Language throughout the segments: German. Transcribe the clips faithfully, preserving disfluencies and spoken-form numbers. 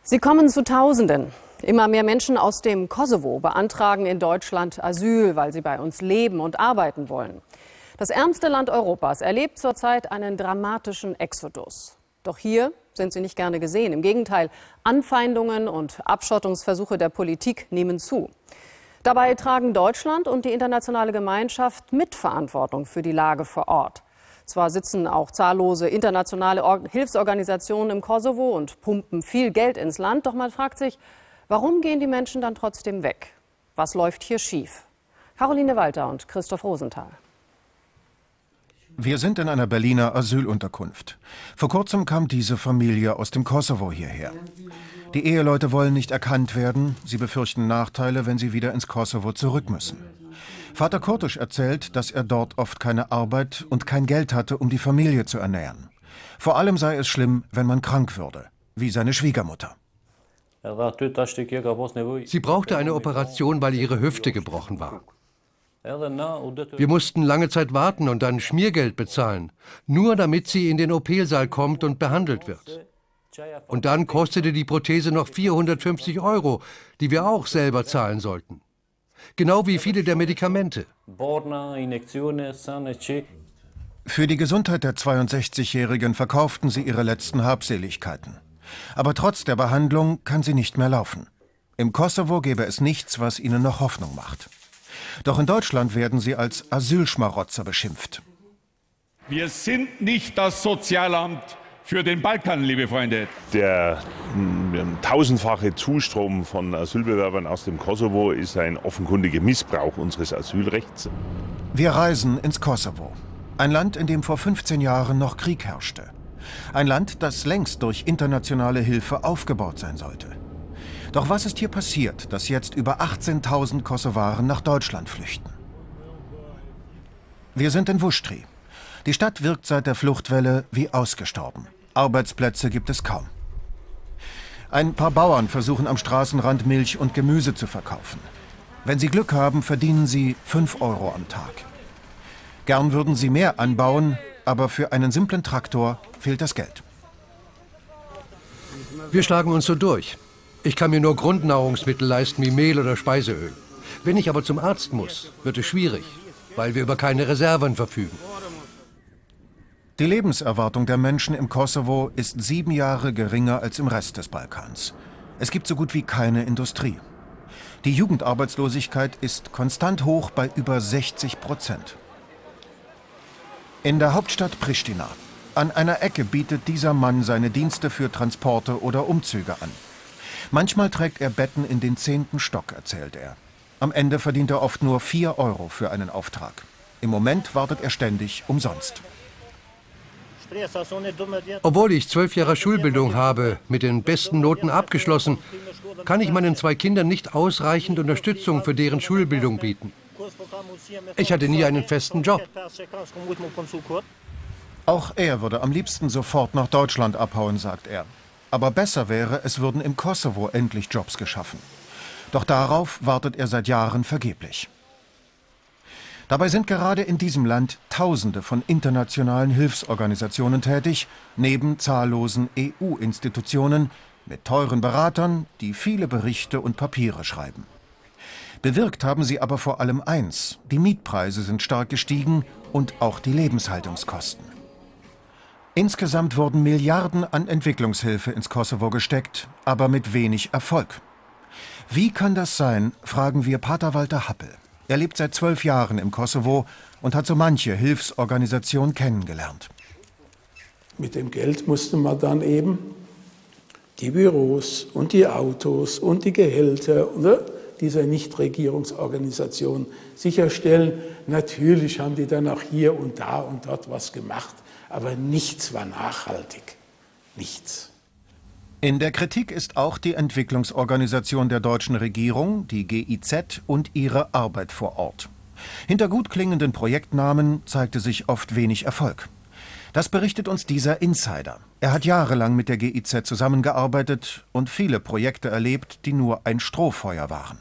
Sie kommen zu Tausenden. Immer mehr Menschen aus dem Kosovo beantragen in Deutschland Asyl, weil sie bei uns leben und arbeiten wollen. Das ärmste Land Europas erlebt zurzeit einen dramatischen Exodus. Doch hier sind sie nicht gerne gesehen. Im Gegenteil, Anfeindungen und Abschottungsversuche der Politik nehmen zu. Dabei tragen Deutschland und die internationale Gemeinschaft Mitverantwortung für die Lage vor Ort. Zwar sitzen auch zahllose internationale Or- Hilfsorganisationen im Kosovo und pumpen viel Geld ins Land, doch man fragt sich, warum gehen die Menschen dann trotzdem weg? Was läuft hier schief? Caroline Walter und Christoph Rosenthal. Wir sind in einer Berliner Asylunterkunft. Vor kurzem kam diese Familie aus dem Kosovo hierher. Die Eheleute wollen nicht erkannt werden. Sie befürchten Nachteile, wenn sie wieder ins Kosovo zurück müssen. Vater Kurtisch erzählt, dass er dort oft keine Arbeit und kein Geld hatte, um die Familie zu ernähren. Vor allem sei es schlimm, wenn man krank würde, wie seine Schwiegermutter. Sie brauchte eine Operation, weil ihre Hüfte gebrochen war. Wir mussten lange Zeit warten und dann Schmiergeld bezahlen, nur damit sie in den O P-Saal kommt und behandelt wird. Und dann kostete die Prothese noch vierhundertfünfzig Euro, die wir auch selber zahlen sollten. Genau wie viele der Medikamente. Für die Gesundheit der zweiundsechzigjährigen verkauften sie ihre letzten Habseligkeiten. Aber trotz der Behandlung kann sie nicht mehr laufen. Im Kosovo gäbe es nichts, was ihnen noch Hoffnung macht. Doch in Deutschland werden sie als Asylschmarotzer beschimpft. Wir sind nicht das Sozialamt für den Balkan, liebe Freunde. Der m, tausendfache Zustrom von Asylbewerbern aus dem Kosovo ist ein offenkundiger Missbrauch unseres Asylrechts. Wir reisen ins Kosovo. Ein Land, in dem vor fünfzehn Jahren noch Krieg herrschte. Ein Land, das längst durch internationale Hilfe aufgebaut sein sollte. Doch was ist hier passiert, dass jetzt über achtzehntausend Kosovaren nach Deutschland flüchten? Wir sind in Vuštri. Die Stadt wirkt seit der Fluchtwelle wie ausgestorben. Arbeitsplätze gibt es kaum. Ein paar Bauern versuchen am Straßenrand Milch und Gemüse zu verkaufen. Wenn sie Glück haben, verdienen sie fünf Euro am Tag. Gern würden sie mehr anbauen, aber für einen simplen Traktor fehlt das Geld. Wir schlagen uns so durch. Ich kann mir nur Grundnahrungsmittel leisten wie Mehl oder Speiseöl. Wenn ich aber zum Arzt muss, wird es schwierig, weil wir über keine Reserven verfügen. Die Lebenserwartung der Menschen im Kosovo ist sieben Jahre geringer als im Rest des Balkans. Es gibt so gut wie keine Industrie. Die Jugendarbeitslosigkeit ist konstant hoch bei über sechzig Prozent. In der Hauptstadt Pristina. An einer Ecke bietet dieser Mann seine Dienste für Transporte oder Umzüge an. Manchmal trägt er Betten in den zehnten Stock, erzählt er. Am Ende verdient er oft nur vier Euro für einen Auftrag. Im Moment wartet er ständig umsonst. Obwohl ich zwölf Jahre Schulbildung habe, mit den besten Noten abgeschlossen, kann ich meinen zwei Kindern nicht ausreichend Unterstützung für deren Schulbildung bieten. Ich hatte nie einen festen Job. Auch er würde am liebsten sofort nach Deutschland abhauen, sagt er. Aber besser wäre, es würden im Kosovo endlich Jobs geschaffen. Doch darauf wartet er seit Jahren vergeblich. Dabei sind gerade in diesem Land Tausende von internationalen Hilfsorganisationen tätig, neben zahllosen E U-Institutionen mit teuren Beratern, die viele Berichte und Papiere schreiben. Bewirkt haben sie aber vor allem eins: Die Mietpreise sind stark gestiegen und auch die Lebenshaltungskosten. Insgesamt wurden Milliarden an Entwicklungshilfe ins Kosovo gesteckt, aber mit wenig Erfolg. Wie kann das sein, fragen wir Pater Walter Happel. Er lebt seit zwölf Jahren im Kosovo und hat so manche Hilfsorganisation kennengelernt. Mit dem Geld musste man dann eben die Büros und die Autos und die Gehälter oder, dieser Nichtregierungsorganisation sicherstellen. Natürlich haben die dann auch hier und da und dort was gemacht, aber nichts war nachhaltig. Nichts. In der Kritik ist auch die Entwicklungsorganisation der deutschen Regierung, die G I Z, und ihre Arbeit vor Ort. Hinter gut klingenden Projektnamen zeigte sich oft wenig Erfolg. Das berichtet uns dieser Insider. Er hat jahrelang mit der G I Z zusammengearbeitet und viele Projekte erlebt, die nur ein Strohfeuer waren.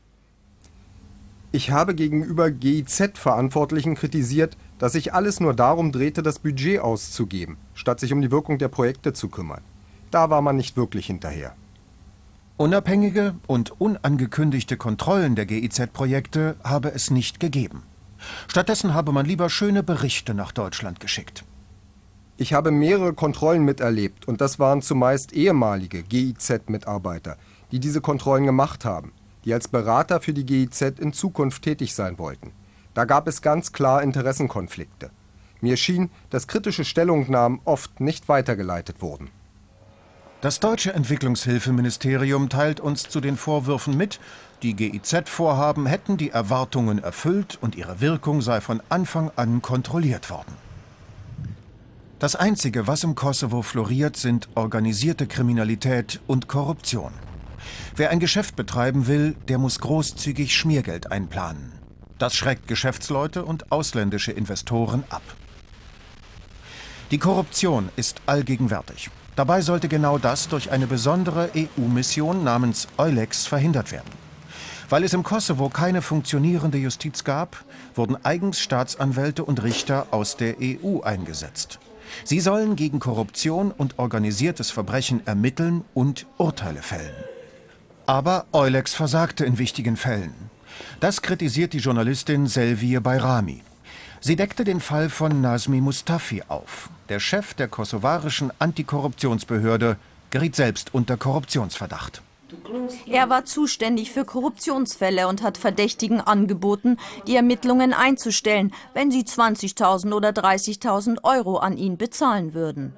Ich habe gegenüber G I Z-Verantwortlichen kritisiert, dass sich alles nur darum drehte, das Budget auszugeben, statt sich um die Wirkung der Projekte zu kümmern. Da war man nicht wirklich hinterher. Unabhängige und unangekündigte Kontrollen der G I Z-Projekte habe es nicht gegeben. Stattdessen habe man lieber schöne Berichte nach Deutschland geschickt. Ich habe mehrere Kontrollen miterlebt und das waren zumeist ehemalige G I Z-Mitarbeiter, die diese Kontrollen gemacht haben, die als Berater für die G I Z in Zukunft tätig sein wollten. Da gab es ganz klar Interessenkonflikte. Mir schien, dass kritische Stellungnahmen oft nicht weitergeleitet wurden. Das deutsche Entwicklungshilfeministerium teilt uns zu den Vorwürfen mit, die G I Z-Vorhaben hätten die Erwartungen erfüllt und ihre Wirkung sei von Anfang an kontrolliert worden. Das Einzige, was im Kosovo floriert, sind organisierte Kriminalität und Korruption. Wer ein Geschäft betreiben will, der muss großzügig Schmiergeld einplanen. Das schreckt Geschäftsleute und ausländische Investoren ab. Die Korruption ist allgegenwärtig. Dabei sollte genau das durch eine besondere E U-Mission namens EULEX verhindert werden. Weil es im Kosovo keine funktionierende Justiz gab, wurden eigens Staatsanwälte und Richter aus der E U eingesetzt. Sie sollen gegen Korruption und organisiertes Verbrechen ermitteln und Urteile fällen. Aber EULEX versagte in wichtigen Fällen. Das kritisiert die Journalistin Selviye Bayrami. Sie deckte den Fall von Nazmi Mustafi auf. Der Chef der kosovarischen Antikorruptionsbehörde geriet selbst unter Korruptionsverdacht. Er war zuständig für Korruptionsfälle und hat Verdächtigen angeboten, die Ermittlungen einzustellen, wenn sie zwanzigtausend oder dreißigtausend Euro an ihn bezahlen würden.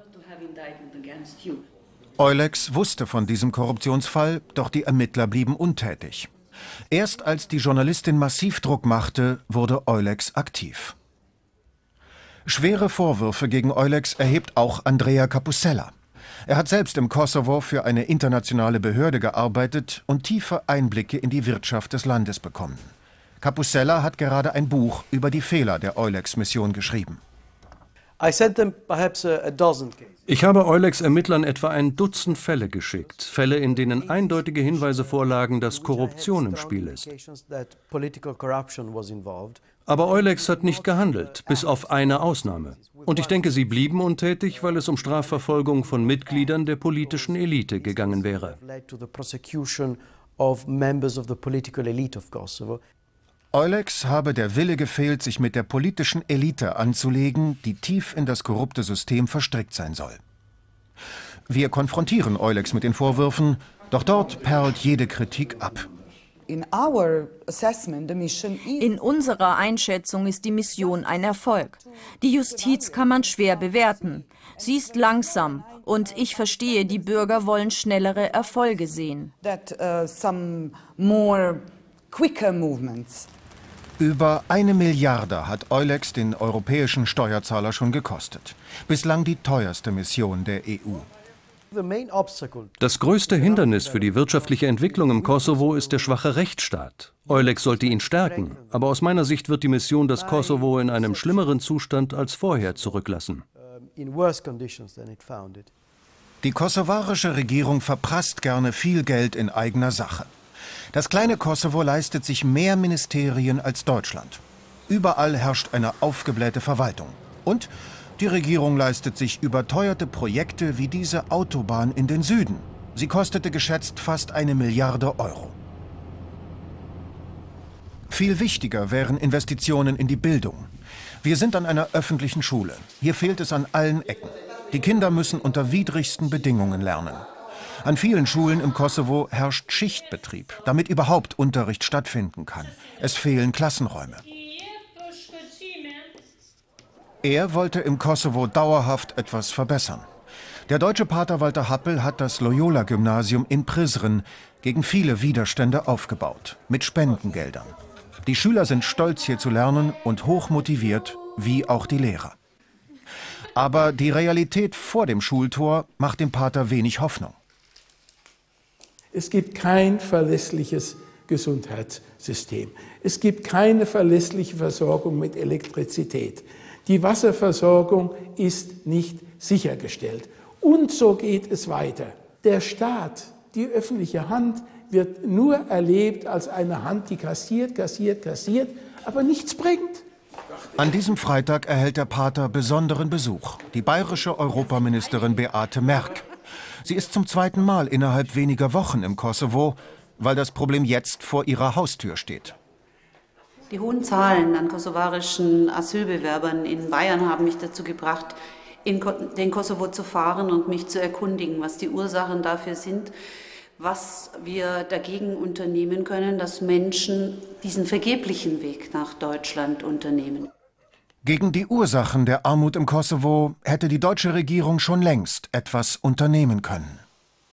EULEX wusste von diesem Korruptionsfall, doch die Ermittler blieben untätig. Erst als die Journalistin massiv Druck machte, wurde EULEX aktiv. Schwere Vorwürfe gegen EULEX erhebt auch Andrea Capusella. Er hat selbst im Kosovo für eine internationale Behörde gearbeitet und tiefe Einblicke in die Wirtschaft des Landes bekommen. Capusella hat gerade ein Buch über die Fehler der EULEX-Mission geschrieben. Ich habe EULEX-Ermittlern etwa ein Dutzend Fälle geschickt. Fälle, in denen eindeutige Hinweise vorlagen, dass Korruption im Spiel ist. Aber EULEX hat nicht gehandelt, bis auf eine Ausnahme. Und ich denke, sie blieben untätig, weil es um Strafverfolgung von Mitgliedern der politischen Elite gegangen wäre. EULEX habe der Wille gefehlt, sich mit der politischen Elite anzulegen, die tief in das korrupte System verstrickt sein soll. Wir konfrontieren EULEX mit den Vorwürfen, doch dort perlt jede Kritik ab. In unserer Einschätzung ist die Mission ein Erfolg. Die Justiz kann man schwer bewerten. Sie ist langsam und ich verstehe, die Bürger wollen schnellere Erfolge sehen. Über eine Milliarde hat EULEX den europäischen Steuerzahler schon gekostet. Bislang die teuerste Mission der E U. Das größte Hindernis für die wirtschaftliche Entwicklung im Kosovo ist der schwache Rechtsstaat. EULEX sollte ihn stärken, aber aus meiner Sicht wird die Mission das Kosovo in einem schlimmeren Zustand als vorher zurücklassen. Die kosovarische Regierung verprasst gerne viel Geld in eigener Sache. Das kleine Kosovo leistet sich mehr Ministerien als Deutschland. Überall herrscht eine aufgeblähte Verwaltung. Und die Regierung leistet sich überteuerte Projekte wie diese Autobahn in den Süden. Sie kostete geschätzt fast eine Milliarde Euro. Viel wichtiger wären Investitionen in die Bildung. Wir sind an einer öffentlichen Schule. Hier fehlt es an allen Ecken. Die Kinder müssen unter widrigsten Bedingungen lernen. An vielen Schulen im Kosovo herrscht Schichtbetrieb, damit überhaupt Unterricht stattfinden kann. Es fehlen Klassenräume. Er wollte im Kosovo dauerhaft etwas verbessern. Der deutsche Pater Walter Happel hat das Loyola-Gymnasium in Prizren gegen viele Widerstände aufgebaut, mit Spendengeldern. Die Schüler sind stolz, hier zu lernen und hoch motiviert, wie auch die Lehrer. Aber die Realität vor dem Schultor macht dem Pater wenig Hoffnung. Es gibt kein verlässliches Gesundheitssystem. Es gibt keine verlässliche Versorgung mit Elektrizität. Die Wasserversorgung ist nicht sichergestellt. Und so geht es weiter. Der Staat, die öffentliche Hand, wird nur erlebt als eine Hand, die kassiert, kassiert, kassiert, aber nichts bringt. An diesem Freitag erhält der Pater besonderen Besuch, die bayerische Europaministerin Beate Merk. Sie ist zum zweiten Mal innerhalb weniger Wochen im Kosovo, weil das Problem jetzt vor ihrer Haustür steht. Die hohen Zahlen an kosovarischen Asylbewerbern in Bayern haben mich dazu gebracht, in den Kosovo zu fahren und mich zu erkundigen, was die Ursachen dafür sind, was wir dagegen unternehmen können, dass Menschen diesen vergeblichen Weg nach Deutschland unternehmen. Gegen die Ursachen der Armut im Kosovo hätte die deutsche Regierung schon längst etwas unternehmen können.